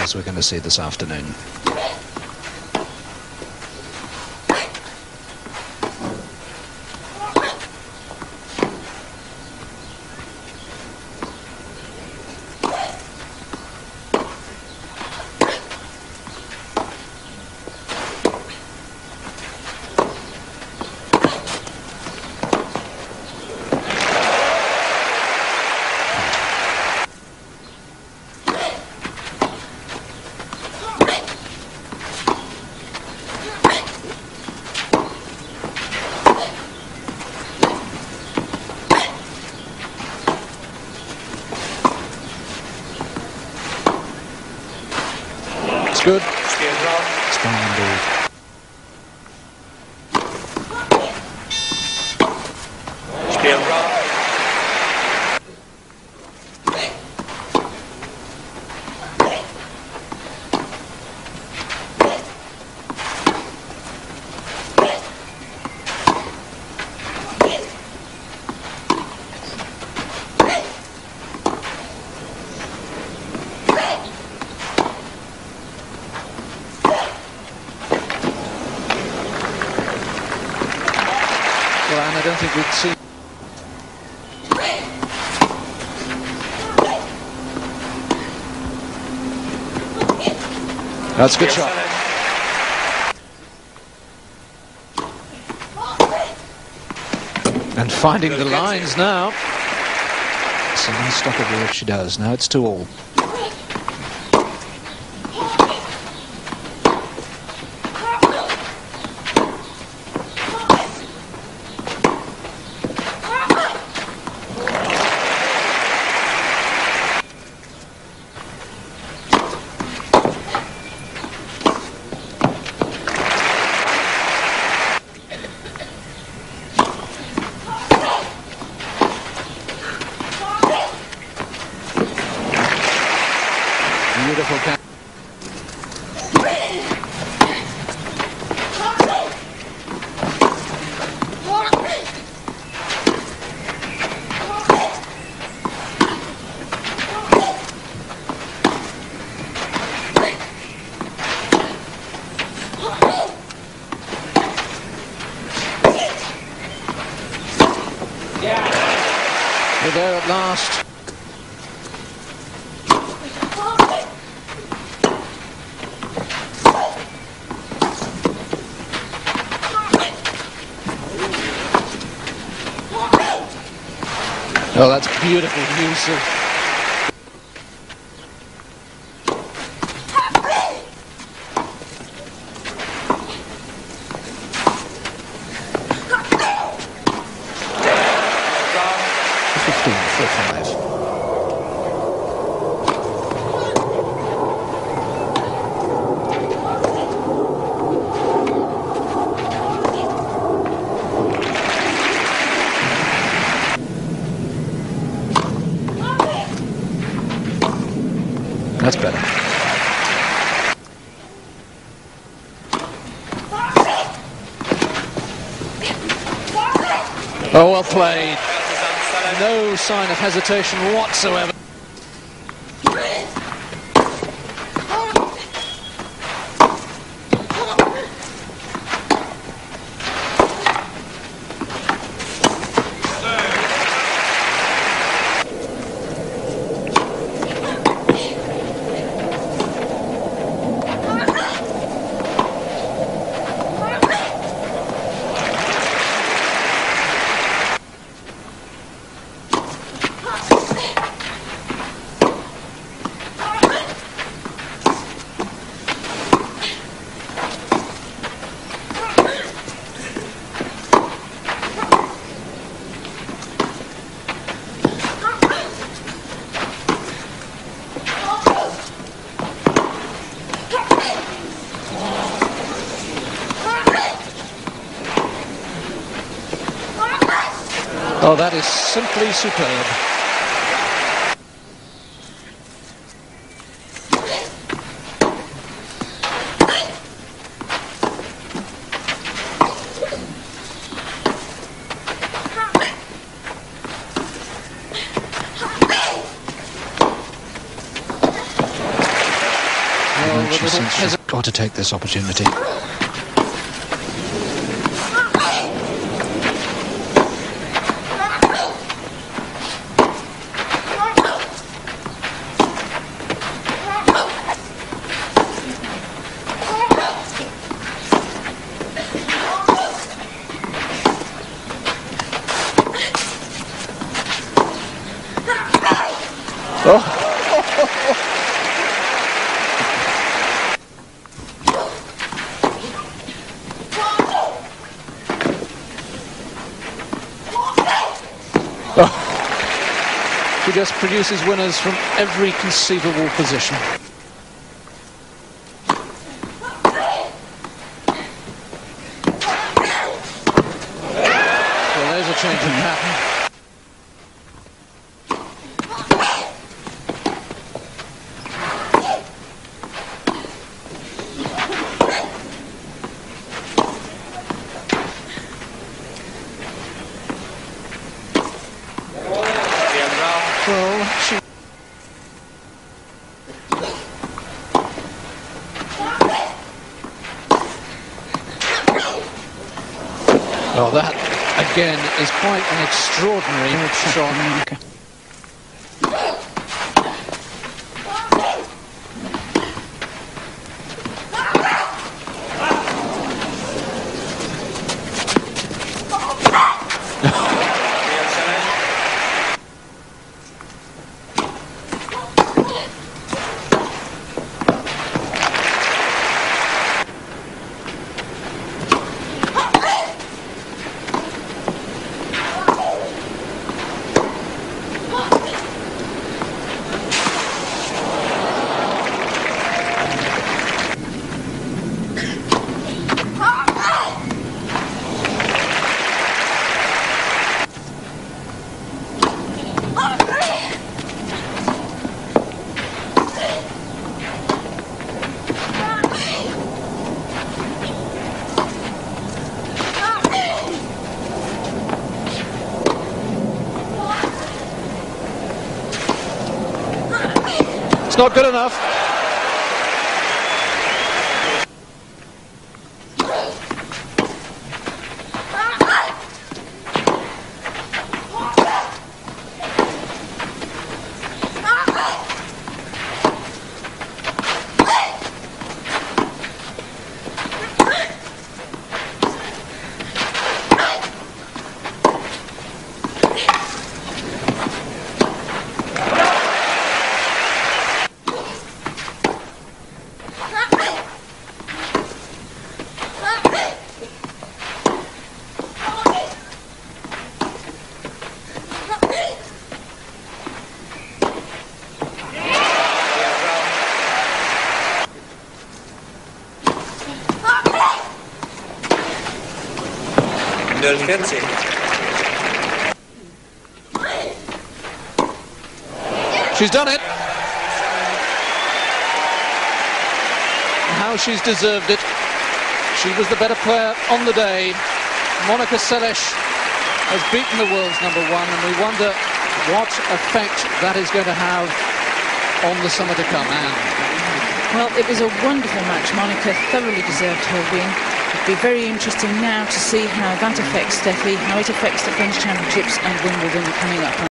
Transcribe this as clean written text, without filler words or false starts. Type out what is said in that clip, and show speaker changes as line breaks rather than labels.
as we're going to see this afternoon. It's good. It's fine indeed. Well, and I don't think we'd see. That's a good shot. And finding the lines now. It's a nice stoppable if she does. Now it's 2-all. Beautiful catch. We're there at last. Oh, that's beautiful use of... That's better. Oh, well played. No sign of hesitation whatsoever. Oh, that is simply superb. She said she's got to take this opportunity. She just produces winners from every conceivable position. Well, there's a change in pattern. Well, well, that again is quite an extraordinary shot. It's not good enough. She's done it. How she's deserved it. She was the better player on the day. Monica Seles has beaten the world's #1, and we wonder what effect that is going to have on the summer to come.
Well, it was a wonderful match. Monica thoroughly deserved her win. It'll be very interesting now to see how that affects Steffi, how it affects the French Championships and Wimbledon coming up.